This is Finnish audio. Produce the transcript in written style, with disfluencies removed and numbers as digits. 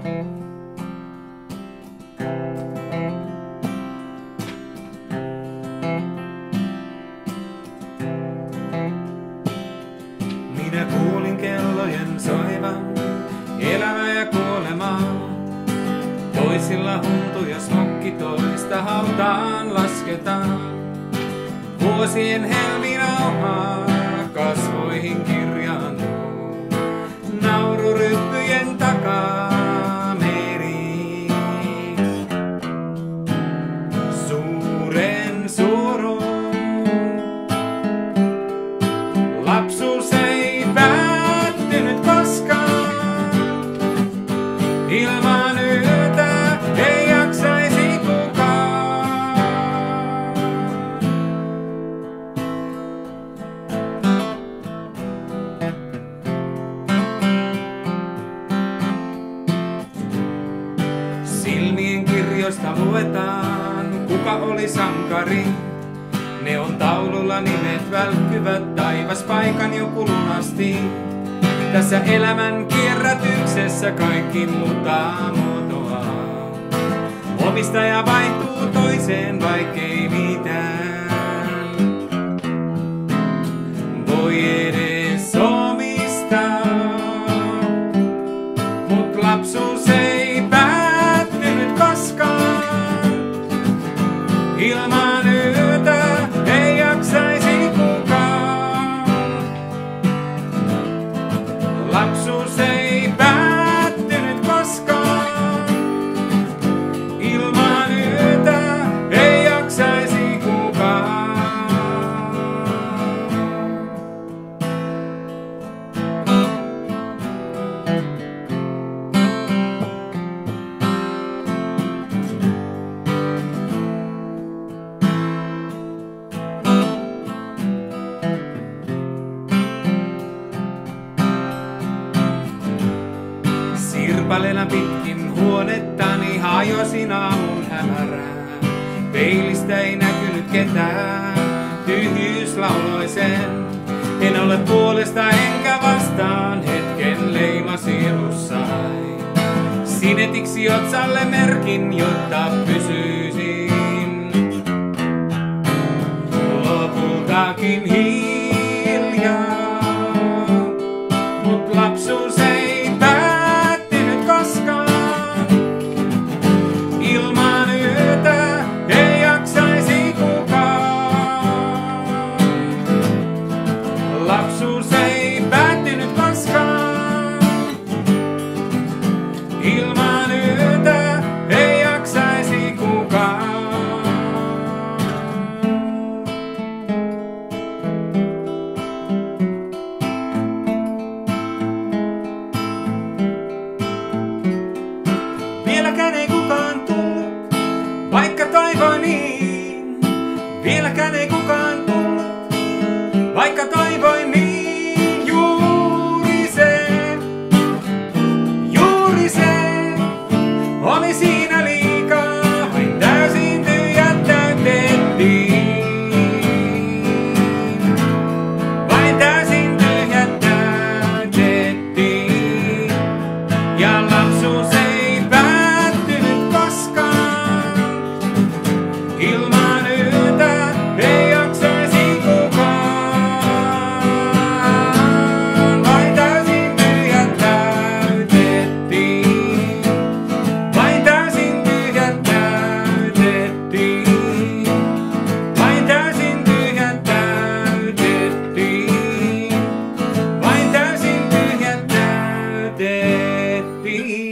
Minä kuulin kellojen soivan, elämä ja kuolema. Toisilla huntu ja smokki, toista hautaan lasketaan. Vuosien helminauhaa kasvoihin kirjaantuu. Naururyppyjen takaa meri. Suuren surun lapsuus ei päättynyt koskaan. Ilman yötä ei jaksaisi kukaan. Silmien kirjoista luetaan, kuka oli sankari. Ne on taululla nimet välkkyvät, taivaspaikan joku lunasti. Tässä elämän kierrätyksessä kaikki muuttaa muotoa. Omistaja vaihtuu toiseen, vaikkei mitään voi edes omistaa. Mut lapsuus ei päättynyt koskaan. Ilman yötä ei jaksaisi kukaan. Lapsuus ei päättynyt koskaan. Ilman yötä ei jaksaisi kukaan. Sirpaleena pitkin huonettani hajosin aamun hämärään. Peilistä ei näkynyt ketään, tyhjyys lauloi sen. En ole puolesta enkä vastaan, hetken leima sielussai. Sinetiksi otsalle merkin, jotta pysyisin lopultakin hiljaa. Mut lapsuus ei päättynyt koskaan. Ilman yötä ei jaksaisi kukaan. Lapsuus ei päättynyt koskaan. Ilman yötä ei jaksaisi kukaan. Vieläkään ei kukaan tullut, vaikka toivoin niin. Vieläkään ei kukaan tullut, vaikka toivoin niin. Juuri se oli siinä liikaa, vain täysin tyhjät täytettiin. Vain täysin tyhjät täytettiin. Ja lapsuus ei päättynyt koskaan. Ilman yötä ei jaksaisi kukaan. Vain täysin tyhjät täytettiin. Vain täysin tyhjät täytettiin. Vain täysin tyhjät täytettiin. Vain täysin tyhjät täytettiin.